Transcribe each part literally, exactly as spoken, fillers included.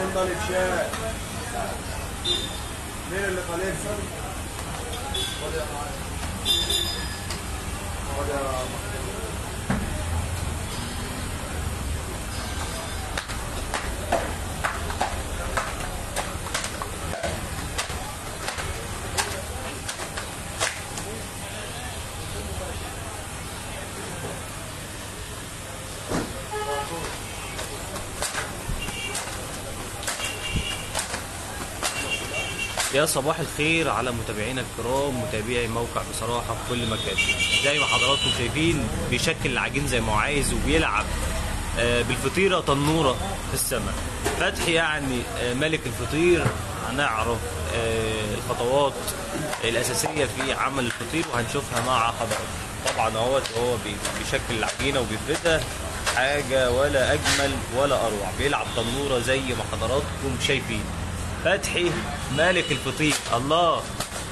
مين طالب شاي؟ مين اللي طالب؟ خد يا معلم. خد يا معلم. يا صباح الخير على متابعينا الكرام، متابعي موقع بصراحة في كل مكان. زي ما حضراتكم شايفين بيشكل العجين زي ما هو عايز وبيلعب بالفطيرة تنورة في السماء. فتحي يعني ملك الفطير. هنعرف الخطوات الأساسية في عمل الفطير وهنشوفها مع حضراتكم. طبعا اهوت هو بيشكل العجينة وبيفردها، حاجة ولا أجمل ولا أروع. بيلعب تنورة زي ما حضراتكم شايفين. فتحي مالك الفطير. الله،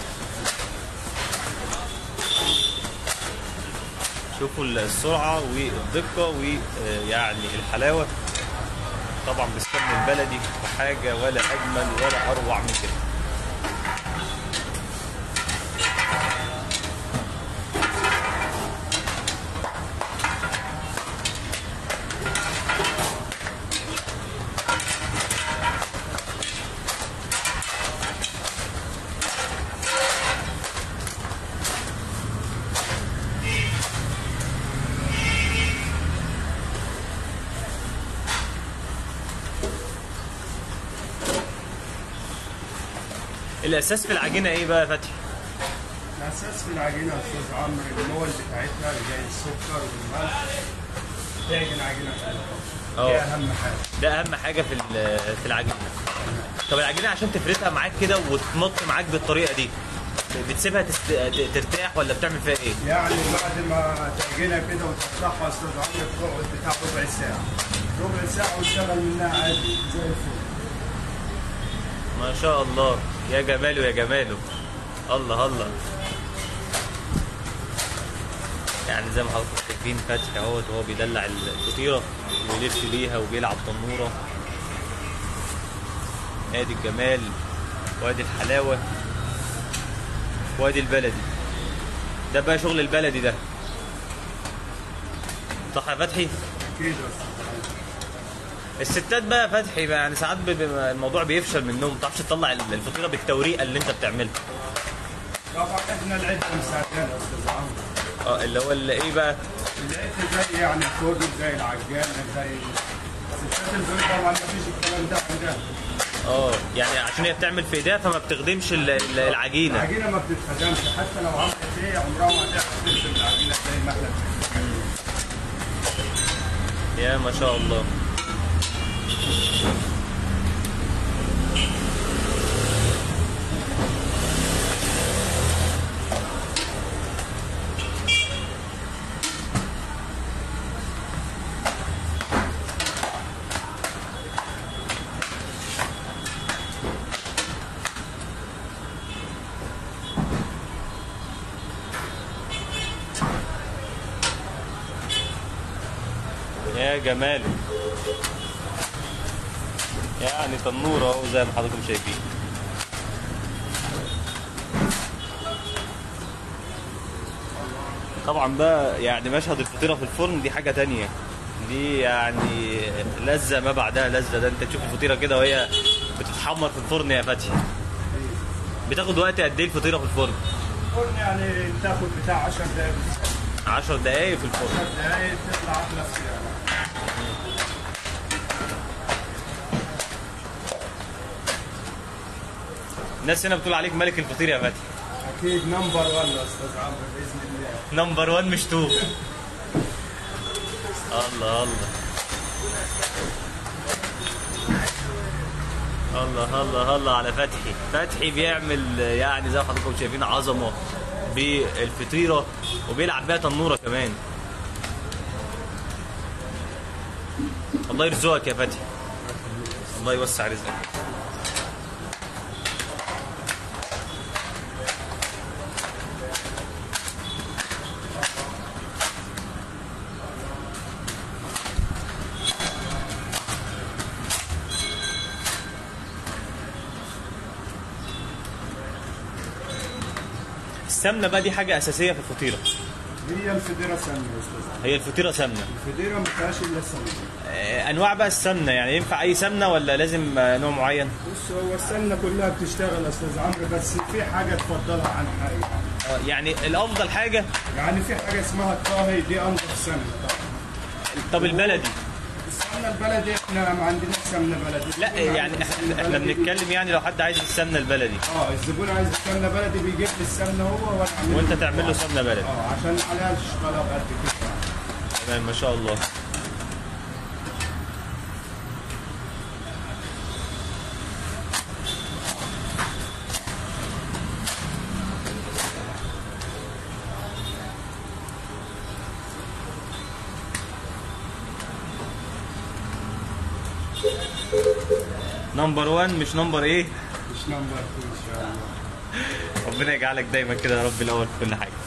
شوفوا السرعة والدقة ويعني الحلاوة. طبعا بالسمن البلدي وحاجة ولا أجمل ولا أروع من كده. الاساس في العجينه ايه بقى يا فتحي؟ الاساس في العجينه يا استاذ عمرو المول بتاعتها اللي زي السكر والملح. تعجن عجينه حلوه. دي اهم حاجه. ده اهم حاجه في في العجينه. طب العجينه عشان تفردها معاك كده وتمط معاك بالطريقه دي بتسيبها تست... ترتاح ولا بتعمل فيها ايه؟ يعني بعد ما تعجنها كده وتفتحها يا استاذ عمرو تقعد بتاع ربع ساعه. ربع ساعه وتشتغل منها عادي زي الفل. ما شاء الله، يا جماله يا جماله. الله الله. يعني زي ما حضراتكم شايفين فتحي اهوت وهو بيدلع الفطيره ويلف بيها وبيلعب تنوره. ادي الجمال وادي الحلاوه وادي البلدي. ده بقى شغل البلدي ده، صح يا فتحي؟ اكيد. الستات بقى يا فتحي بقى يعني ساعات الموضوع بيفشل منهم، ما بتعرفش تطلع الفطيره بالتوريقه اللي انت بتعملها. طبعا احنا العده مساعدين يا استاذ عمرو. اه اللي هو اللي ايه بقى؟ العده زي يعني الفرن زي العجان زي الستات البيض طبعا ما فيش الكلام ده عندها. اه يعني عشان هي بتعمل في ايديها فما بتخدمش العجينه. العجينه ما بتتخدمش حتى لو عملت ايه عمرها ما هتعرف تخدم العجينه زي ما احنا. يا ما شاء الله. يا جماله، يعني تنوره اهو زي ما حضراتكم شايفين. طبعا بقى يعني مشهد الفطيره في الفرن دي حاجه تانية. دي يعني لذه ما بعدها لذه. ده انت تشوف الفطيره كده وهي بتتحمر في الفرن يا فتحي. بتاخد وقت قد ايه الفطيره في الفرن؟ الفرن يعني بتاخد بتاع عشر دقايق. عشر دقايق في الفرن. عشر دقايق تطلع احلى فطيره. الناس هنا بتقول عليك ملك الفطير يا فتحي. اكيد نمبر واحد يا استاذ عمرو باذن الله. نمبر واحد مش تو. الله الله الله الله الله على فتحي. فتحي بيعمل يعني زي ما حضراتكم شايفين عظمه بالفطيره وبيلعب بيها تنوره كمان. الله يرزقك يا فتحي، الله يوسع رزقك. السمنه بقى دي حاجه اساسيه في الفطيره. هي الفطيره سمنه يا استاذ. هي الفطيره سمنه. الفطيره ما فيهاش الا السمنه. آه، انواع بقى السمنه يعني ينفع اي سمنه ولا لازم آه، نوع معين؟ بص هو السمنه كلها بتشتغل يا استاذ عمرو، بس في حاجه تفضلها عن حاجه. اه يعني الافضل حاجه. يعني في حاجه اسمها الطاهي، دي انضف سمنه طبعا. طب البلدي؟ السمنه البلدي احنا ما عندناش سمنه بلدي. لا يعني احنا احنا بنتكلم يعني لو حد عايز السمنه البلدي. اه الزبون عايز السمنه بلدي بيجيب لي السمنه هو وانا اعمل وانت تعمل له سمنه بلدي. اه عشان عليها الشغاله قد كده. تمام ما شاء الله. نمبر واحد مش نمبر ايه؟ مش نمبر اتنين ان شاء الله. ربنا يجعلك دايما كده يا رب الاول في كل حاجه.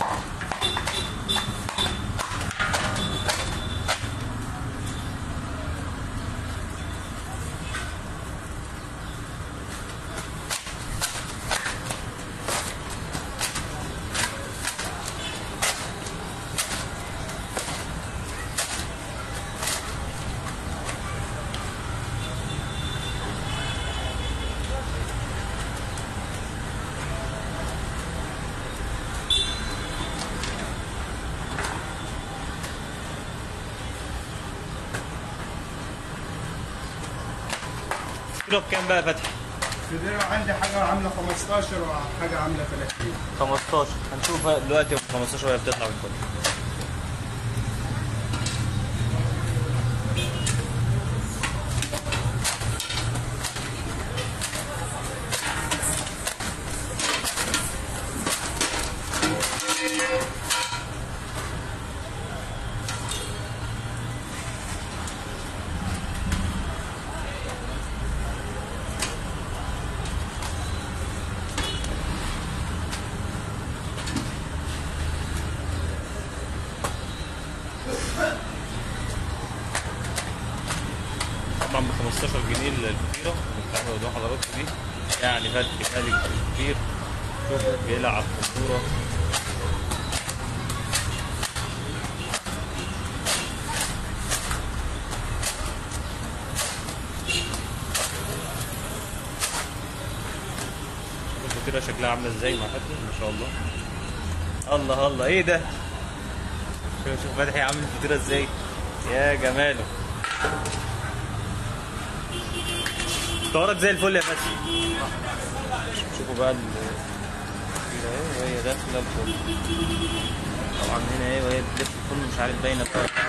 كيلو بكام بقى يا فتحي؟ الفطيره عندي حاجه عامله خمستاشر وحاجه عامله تلاتين. خمستاشر هنشوف دلوقتي خمستاشر وهي بتطلع من كله. طبعا ب خمستاشر جنيه الفطيره اللي قدام حضراتكم دي. يعني فتحي مالك الفطير شوف بيلعب فطوره. الفطيره شكلها عامله ازاي مع فتحي ما شاء الله. الله الله ايه ده؟ شوف شوف فتحي عامل الفطيره ازاي يا جماله. طارق زي الفل يا فتحي. شوفوا بقى الفطيره اهي وهي داخله الفرن. طبعا هنا اهي وهي بتلف الفرن مش عارف باينه بقى.